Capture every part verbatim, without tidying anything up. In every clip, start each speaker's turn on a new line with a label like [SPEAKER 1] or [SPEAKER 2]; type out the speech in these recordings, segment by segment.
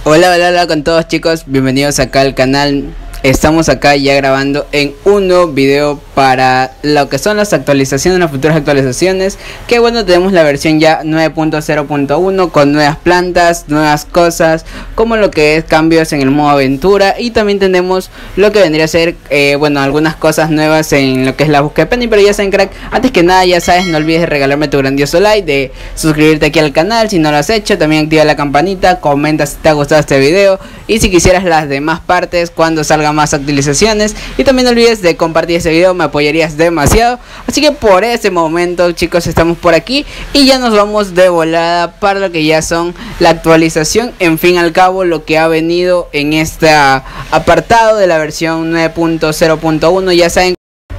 [SPEAKER 1] Hola, hola, hola con todos, chicos, bienvenidos acá al canal. Estamos acá ya grabando en un nuevo video para lo que son las actualizaciones, las futuras actualizaciones. Que bueno, tenemos la versión ya nueve punto cero punto uno con nuevas plantas, nuevas cosas, como lo que es cambios en el modo aventura. Y también tenemos lo que vendría a ser, eh, bueno, algunas cosas nuevas en lo que es la búsqueda de Penny. Pero ya saben, crack, antes que nada, ya sabes, no olvides de regalarme tu grandioso like, de suscribirte aquí al canal si no lo has hecho. También activa la campanita, comenta si te ha gustado este video y si quisieras las demás partes cuando salga más actualizaciones. Y también no olvides de compartir este video, me apoyarías demasiado. Así que por ese momento, chicos, estamos por aquí y ya nos vamos de volada para lo que ya son la actualización, en fin al cabo, lo que ha venido en este apartado de la versión nueve punto cero punto uno. Ya saben,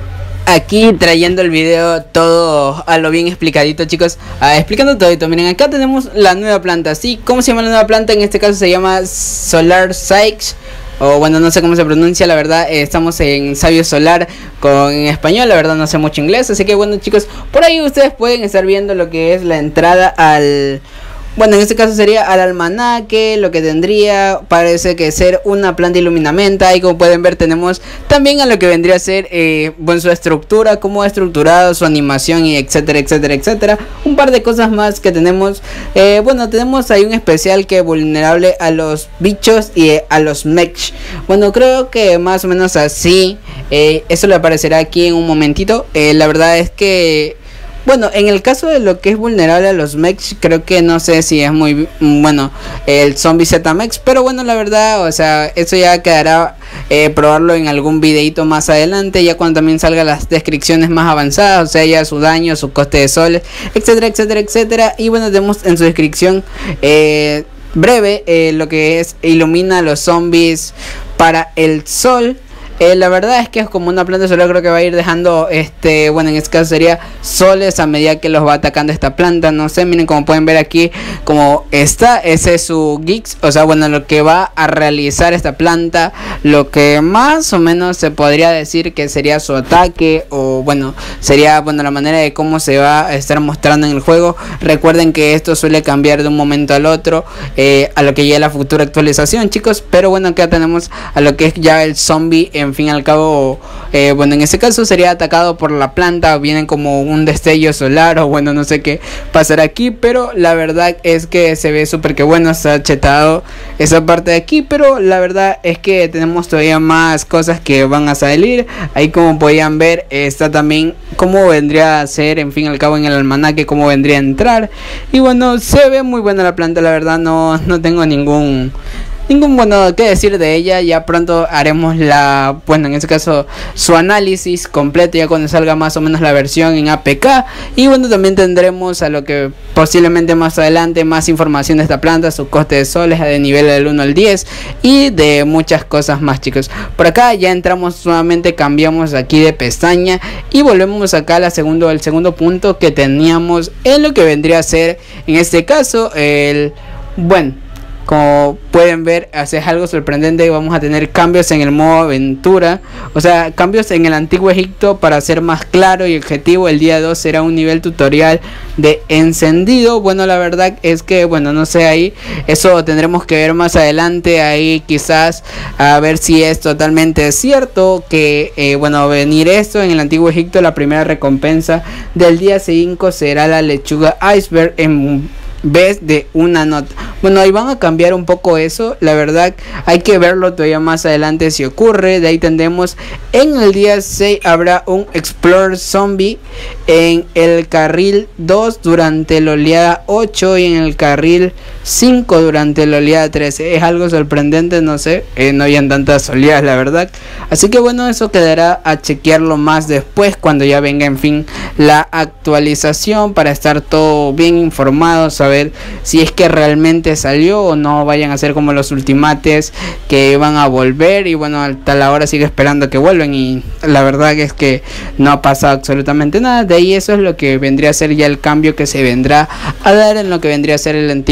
[SPEAKER 1] aquí trayendo el video todo a lo bien explicadito, chicos, ah, explicando todo. Miren, acá tenemos la nueva planta. ¿Sí? ¿Cómo se llama la nueva planta? En este caso se llama Solar Sykes, o bueno, no sé cómo se pronuncia, la verdad. Eh, estamos en Sabio Solar con en español, la verdad no sé mucho inglés. Así que bueno, chicos, por ahí ustedes pueden estar viendo lo que es la entrada al... Bueno, en este caso sería al almanaque. Lo que tendría parece que ser una planta iluminamenta. Y como pueden ver, tenemos también a lo que vendría a ser eh, bueno, su estructura, cómo ha estructurado su animación, y etcétera, etcétera, etcétera. Un par de cosas más que tenemos. eh, Bueno, tenemos ahí un especial que es vulnerable a los bichos y eh, a los mech. Bueno, creo que más o menos así. eh, Eso le aparecerá aquí en un momentito. eh, La verdad es que... Bueno, en el caso de lo que es vulnerable a los mechs, creo que no sé si es muy bueno el zombie Z-Mex, pero bueno, la verdad, o sea, eso ya quedará eh, probarlo en algún videito más adelante, ya cuando también salgan las descripciones más avanzadas, o sea, ya su daño, su coste de soles, etcétera, etcétera, etcétera. Y bueno, tenemos en su descripción eh, breve eh, lo que es ilumina a los zombies para el sol. Eh, la verdad es que es como una planta solar, creo que va a ir dejando, este, bueno, en este caso sería soles a medida que los va atacando esta planta. No sé, miren, como pueden ver aquí, como está, ese es su Geeks, o sea, bueno, lo que va a realizar esta planta, lo que más o menos se podría decir que sería su ataque, o bueno, sería, bueno, la manera de cómo se va a estar mostrando en el juego. Recuerden que esto suele cambiar de un momento al otro, eh, a lo que llega la futura actualización, chicos. Pero bueno, acá tenemos a lo que es ya el zombie en En fin al cabo, eh, bueno, en este caso sería atacado por la planta, vienen como un destello solar, o bueno, no sé qué pasará aquí, pero la verdad es que se ve súper que bueno, está chetado esa parte de aquí. Pero la verdad es que tenemos todavía más cosas que van a salir. Ahí, como podían ver, está también cómo vendría a ser, en fin al cabo, en el almanaque, cómo vendría a entrar. Y bueno, se ve muy buena la planta, la verdad no, no tengo ningún... Ningún bueno que decir de ella. Ya pronto haremos la, bueno, en este caso su análisis completo ya cuando salga más o menos la versión en A P K. Y bueno, también tendremos a lo que posiblemente más adelante más información de esta planta, su coste de soles de nivel del uno al diez y de muchas cosas más, chicos. Por acá ya entramos nuevamente, cambiamos aquí de pestaña y volvemos acá a la segundo, el segundo punto que teníamos en lo que vendría a ser en este caso el, bueno, como pueden ver, es algo sorprendente. Vamos a tener cambios en el modo aventura, o sea, cambios en el antiguo Egipto. Para ser más claro y objetivo, el día dos será un nivel tutorial de encendido. Bueno, la verdad es que, bueno, no sé, ahí eso tendremos que ver más adelante. Ahí quizás a ver si es totalmente cierto que, eh, bueno, venir esto en el antiguo Egipto. La primera recompensa del día cinco será la lechuga iceberg en vez de una nota. Bueno, ahí van a cambiar un poco eso. La verdad hay que verlo todavía más adelante si ocurre. De ahí tendremos en el día seis habrá un Explorer Zombie en el carril dos durante la oleada ocho y en el carril cinco durante la oleada trece. Es algo sorprendente, no sé, eh, no hayan tantas oleadas, la verdad. Así que bueno, eso quedará a chequearlo más después, cuando ya venga en fin la actualización, para estar todo bien informado, saber si es que realmente salió o no. Vayan a ser como los ultimates que van a volver y bueno, hasta la hora sigue esperando que vuelvan y la verdad es que no ha pasado absolutamente nada. De ahí eso es lo que vendría a ser ya el cambio que se vendrá a dar en lo que vendría a ser el antiguo Egipto.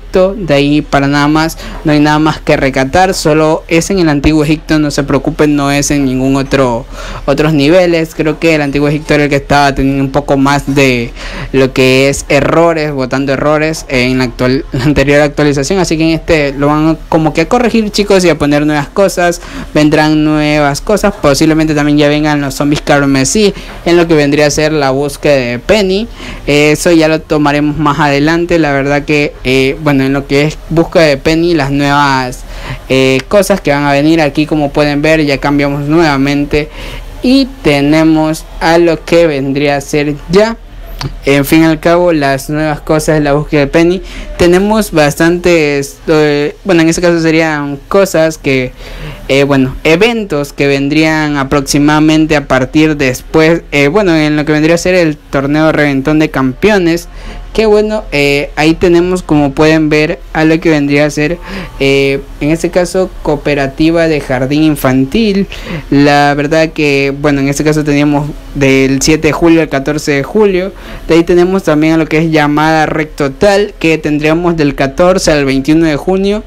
[SPEAKER 1] Egipto. De ahí para nada más, no hay nada más que recatar, solo es en el Antiguo Egipto, no se preocupen, no es en ningún otro otros niveles. Creo que el Antiguo Egipto era el que estaba teniendo un poco más de lo que es errores, botando errores en la, actual, la anterior actualización, así que en este lo van como que a corregir, chicos, y a poner nuevas cosas. Vendrán nuevas cosas, posiblemente también ya vengan los zombies carmesí en lo que vendría a ser la búsqueda de Penny. Eh, eso ya lo tomaremos más adelante. La verdad que eh, bueno, en lo que es búsqueda de Penny, las nuevas eh, cosas que van a venir aquí, como pueden ver, ya cambiamos nuevamente y tenemos a lo que vendría a ser ya, en fin y al cabo, las nuevas cosas de la búsqueda de Penny. Tenemos bastantes, eh, bueno, en este caso serían cosas que, eh, bueno, eventos que vendrían aproximadamente a partir después, eh, bueno, en lo que vendría a ser el torneo Reventón de Campeones. Que bueno, eh, ahí tenemos, como pueden ver, a lo que vendría a ser, eh, en este caso, cooperativa de jardín infantil. La verdad que, bueno, en este caso teníamos del siete de julio al catorce de julio. De ahí tenemos también a lo que es llamada Rec Total, que tendríamos del catorce al veintiuno de junio.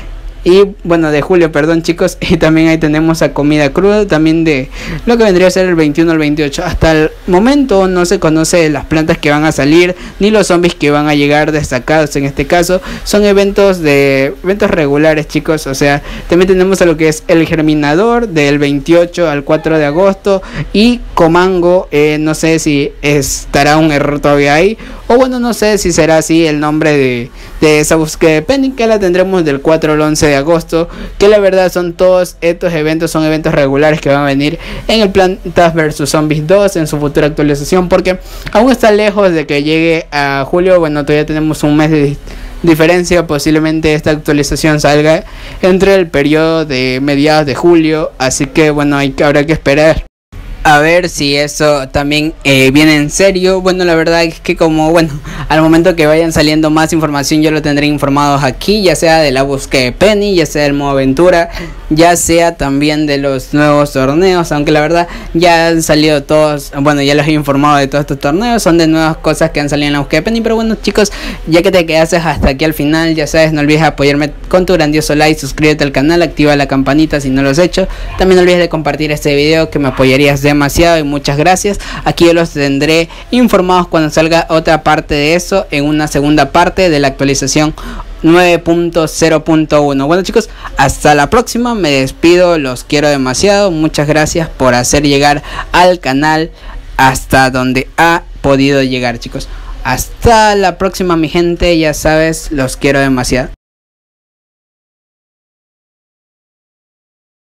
[SPEAKER 1] Y bueno, de julio, perdón, chicos. Y también ahí tenemos a comida cruda, también de lo que vendría a ser el veintiuno al veintiocho. Hasta el momento no se conoce las plantas que van a salir, ni los zombies que van a llegar destacados. En este caso son eventos de eventos regulares, chicos. O sea, también tenemos a lo que es el germinador del veintiocho al cuatro de agosto. Y Comango, eh, no sé si estará un error todavía ahí, o bueno, no sé si será así el nombre de, de esa búsqueda de Penny, que la tendremos del cuatro al once de agosto. Que la verdad son todos estos eventos, son eventos regulares que van a venir en el Plantas versus Zombies dos en su futura actualización, porque aún está lejos de que llegue a julio. Bueno, todavía tenemos un mes de diferencia. Posiblemente esta actualización salga entre el periodo de mediados de julio, así que bueno, hay que, habrá que esperar a ver si eso también eh, viene en serio. Bueno, la verdad es que como, bueno, al momento que vayan saliendo más información yo lo tendré informados aquí, ya sea de la búsqueda de Penny, ya sea del modo aventura, ya sea también de los nuevos torneos, aunque la verdad ya han salido todos, bueno, ya los he informado de todos estos torneos, son de nuevas cosas que han salido en la búsqueda de Penny. Pero bueno, chicos, ya que te quedaste hasta aquí al final, ya sabes, no olvides apoyarme con tu grandioso like, suscríbete al canal, activa la campanita si no lo has hecho, también no olvides de compartir este video, que me apoyarías demasiado, y muchas gracias. Aquí yo los tendré informados cuando salga otra parte de eso, en una segunda parte de la actualización nueve punto cero punto uno. Bueno, chicos, hasta la próxima, me despido, los quiero demasiado, muchas gracias por hacer llegar al canal hasta donde ha podido llegar, chicos. Hasta la próxima, mi gente, ya sabes, los quiero demasiado.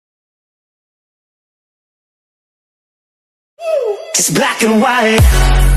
[SPEAKER 2] It's black and white.